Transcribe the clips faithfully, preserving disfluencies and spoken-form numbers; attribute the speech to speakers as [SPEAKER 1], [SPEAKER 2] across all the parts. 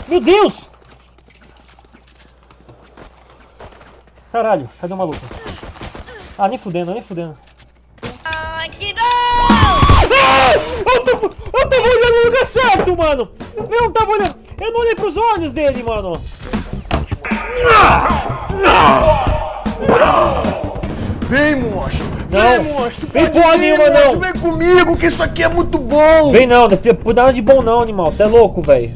[SPEAKER 1] Meu Deus! Caralho, cadê o maluco? Ah, nem fudendo, nem fudendo. Ah, eu, tô, eu tava olhando no lugar certo, mano! Eu não tava olhando. Eu não olhei pros olhos dele, mano!
[SPEAKER 2] Vem, monstro!
[SPEAKER 1] Não!
[SPEAKER 2] Vem, monstro!
[SPEAKER 1] Vem porra nenhuma, não!
[SPEAKER 2] Vem comigo, que isso aqui é muito bom!
[SPEAKER 1] Vem não, não tem nada de bom não, animal. Tá louco, velho.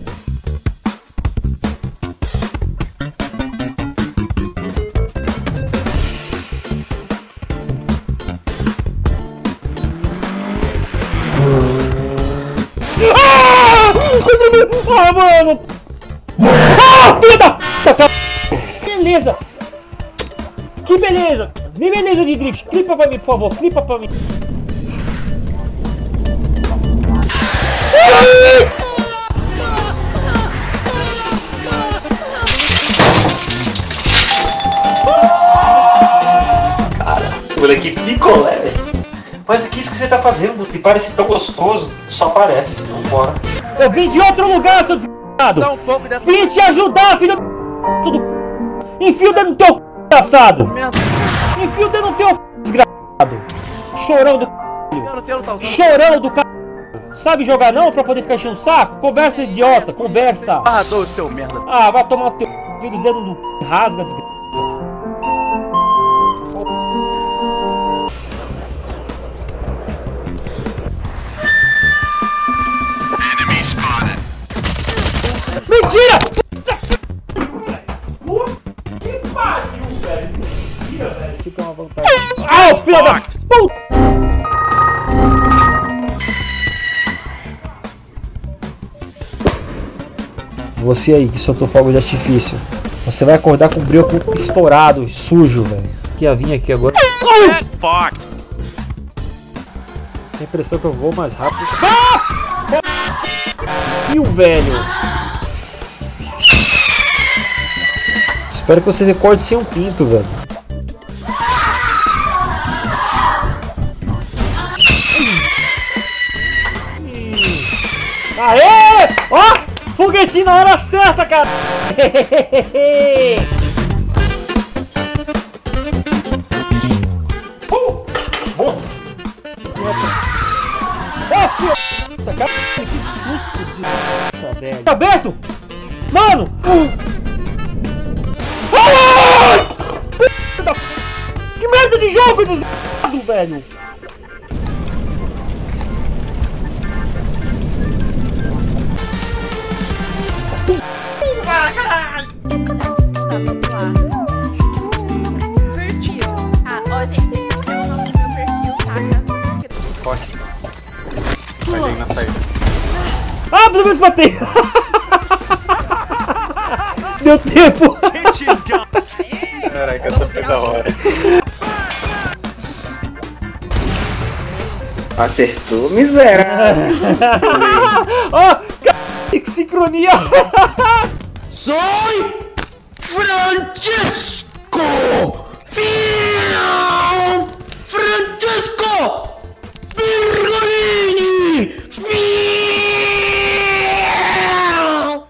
[SPEAKER 1] Ah, mano! Ah, filha da puta! Beleza! Que beleza! Que beleza de drift! Clipa pra mim, por favor! Clipa pra mim!
[SPEAKER 3] Cara, moleque picolé, velho. Mas o que isso que você tá fazendo? Que parece tão gostoso. Só parece, vambora.
[SPEAKER 1] Eu vim de outro lugar, seu desgraçado!
[SPEAKER 4] Dá um pouco dessa...
[SPEAKER 1] Vim te ajudar, filho do... Tudo... Enfia o dedo no teu c... desgraçado! Enfia o dedo no teu c... desgraçado! Chorão do c... Chorão do c... Sabe jogar não pra poder ficar enchendo o saco? Conversa, idiota, conversa!
[SPEAKER 4] Barrador, seu merda!
[SPEAKER 1] Ah, vai tomar o teu c... Filho do dedo do c... Rasga, desgraçado! Mentira!
[SPEAKER 3] Que pariu, velho! Mentira, velho!
[SPEAKER 1] Fica uma vantagem. Ah, filho da puta! Você aí que soltou fogo de artifício, você vai acordar com o brioco estourado, sujo, velho. Que ia vir aqui agora. Tem a impressão que eu vou mais rápido. Ah! E o velho? Espero que você recorde sem um pinto, velho. Aê! Ó! Foguetinho na hora certa, cara!
[SPEAKER 3] Uh! Bom!
[SPEAKER 1] Nossa, cara, que susto de nossa, velho. Tá aberto? Mano! Ah! Que merda de jogo, desgraçado, velho! Ah, caralho!
[SPEAKER 5] Perfil. Ah, ó, gente, esse é o nome do meu perfil, tá?
[SPEAKER 4] Corre. Vai vir na saída.
[SPEAKER 1] Ah, pelo menos matei! Deu tempo!
[SPEAKER 4] Caraca, essa foi da hora.
[SPEAKER 2] Acertou, miserável!
[SPEAKER 1] Ó, que sincronia!
[SPEAKER 2] Soy Francesco! Fiam! Francesco! Virgolini! Fiam!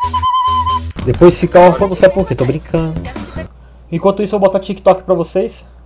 [SPEAKER 1] Depois fica órfão, não sei por quê, tô brincando. Enquanto isso eu vou botar TikTok pra vocês.